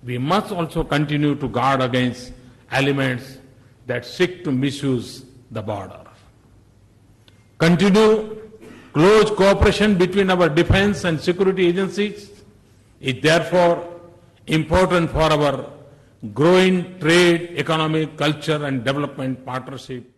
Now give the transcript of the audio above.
we must also continue to guard against elements that seek to misuse the border. Continue close cooperation between our defense and security agencies is therefore important for our growing trade, economic, culture and development partnership